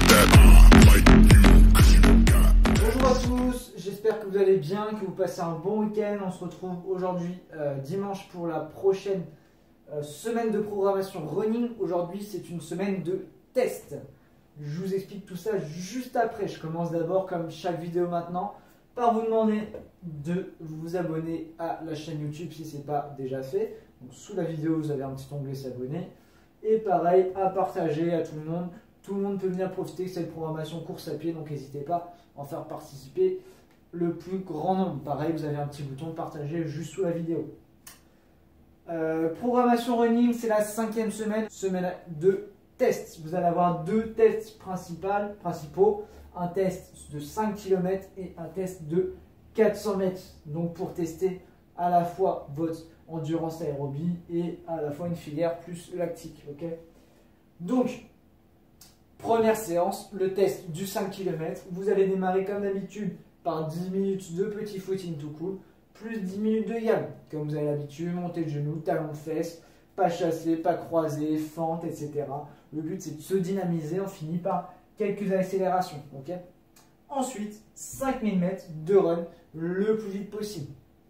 Bonjour à tous, j'espère que vous allez bien, que vous passez un bon week-end. On se retrouve aujourd'hui dimanche pour la prochaine semaine de programmation running. Aujourd'hui c'est une semaine de test. Je vous explique tout ça juste après. Je commence d'abord, comme chaque vidéo maintenant, par vous demander de vous abonner à la chaîne YouTube si ce n'est pas déjà fait. Donc, sous la vidéo vous avez un petit onglet s'abonner. Et pareil, à partager à tout le monde. Tout le monde peut venir profiter de cette programmation course à pied, donc n'hésitez pas à en faire participer le plus grand nombre. Pareil, vous avez un petit bouton de partager juste sous la vidéo. Programmation running, c'est la 5e semaine, semaine de tests. Vous allez avoir deux tests principaux, un test de 5 km et un test de 400 mètres. Donc pour tester à la fois votre endurance aérobie et à la fois une filière plus lactique. Okay, donc, première séance, le test du 5 km. Vous allez démarrer comme d'habitude par 10 minutes de petit footing tout cool, plus 10 minutes de YAM. Comme vous avez l'habitude, montée de genoux, talons de fesses, pas chassé, pas croisé, fente, etc. Le but c'est de se dynamiser, on finit par quelques accélérations. Okay, ensuite, 5000 mètres de run le plus vite possible.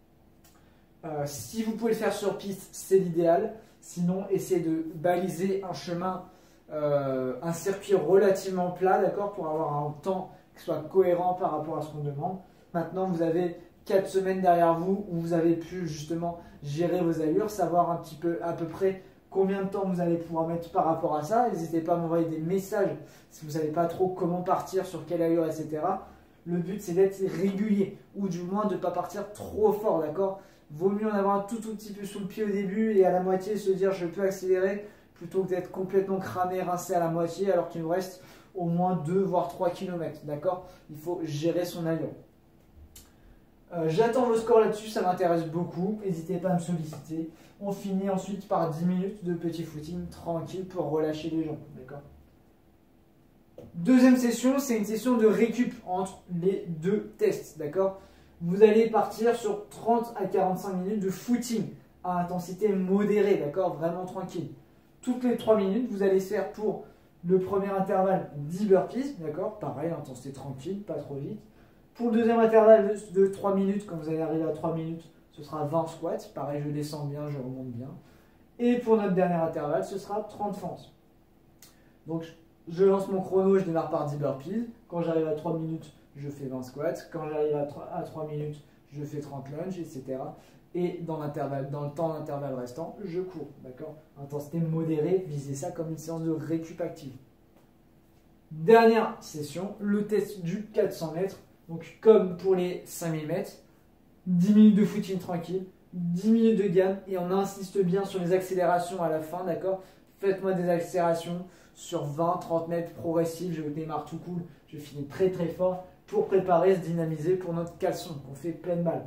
Si vous pouvez le faire sur piste, c'est l'idéal. Sinon, essayez de baliser un chemin, un circuit relativement plat, d'accord, pour avoir un temps qui soit cohérent par rapport à ce qu'on demande. Maintenant, vous avez 4 semaines derrière vous où vous avez pu justement gérer vos allures, savoir un petit peu à peu près combien de temps vous allez pouvoir mettre par rapport à ça. N'hésitez pas à m'envoyer des messages si vous ne savez pas trop comment partir, sur quelle allure, etc. Le but, c'est d'être régulier ou du moins de ne pas partir trop fort, d'accord. Vaut mieux en avoir un tout petit peu sous le pied au début et à la moitié se dire je peux accélérer plutôt que d'être complètement cramé, rincé à la moitié alors qu'il nous reste au moins 2 voire 3 km, d'accord. Il faut gérer son allure. J'attends vos scores là-dessus, ça m'intéresse beaucoup, n'hésitez pas à me solliciter. On finit ensuite par 10 minutes de petit footing tranquille pour relâcher les jambes, d'accord. Deuxième session, c'est une session de récup entre les deux tests, d'accord. Vous allez partir sur 30 à 45 minutes de footing à intensité modérée, d'accord, vraiment tranquille. Toutes les 3 minutes, vous allez faire pour le premier intervalle 10 burpees, d'accord, pareil, intensité tranquille, pas trop vite. Pour le deuxième intervalle de 3 minutes, quand vous allez arriver à 3 minutes, ce sera 20 squats, pareil, je descends bien, je remonte bien. Et pour notre dernier intervalle, ce sera 30 fentes. Donc, je lance mon chrono, je démarre par 10 burpees. Quand j'arrive à 3 minutes, je fais 20 squats. Quand j'arrive à 3 minutes, je fais 30 lunges, etc. Et dans le temps d'intervalle restant, je cours. D'accord, intensité modérée, visez ça comme une séance de récup active. Dernière session, le test du 400 mètres. Donc, comme pour les 5000 mètres, 10 minutes de footing tranquille, 10 minutes de gamme. Et on insiste bien sur les accélérations à la fin. D'accord, faites-moi des accélérations sur 20-30 mètres progressives. Je démarre tout cool, je finis très très fort pour préparer, se dynamiser pour notre 400. On fait pleine balle.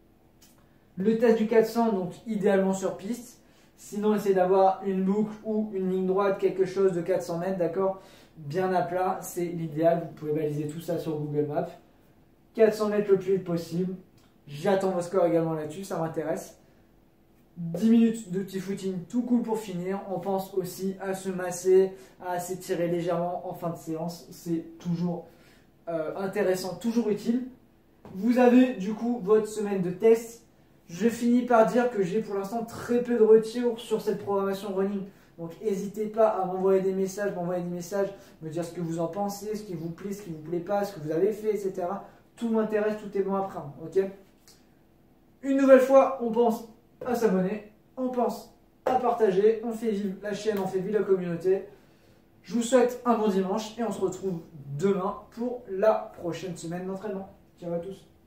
Le test du 400, donc idéalement sur piste. Sinon, essayez d'avoir une boucle ou une ligne droite, quelque chose de 400 mètres, d'accord, bien à plat, c'est l'idéal. Vous pouvez baliser tout ça sur Google Maps. 400 mètres le plus vite possible. J'attends vos scores également là-dessus, ça m'intéresse. 10 minutes de petit footing tout cool pour finir. On pense aussi à se masser, à s'étirer légèrement en fin de séance. C'est toujours intéressant, toujours utile. Vous avez du coup votre semaine de test. Je finis par dire que j'ai pour l'instant très peu de retours sur cette programmation running. Donc n'hésitez pas à m'envoyer des messages, me dire ce que vous en pensez, ce qui vous plaît, ce qui vous plaît pas, ce que vous avez fait, etc. Tout m'intéresse, tout est bon à prendre. Ok, une nouvelle fois, on pense à s'abonner, on pense à partager, on fait vivre la chaîne, on fait vivre la communauté. Je vous souhaite un bon dimanche et on se retrouve demain pour la prochaine semaine d'entraînement. Ciao à tous.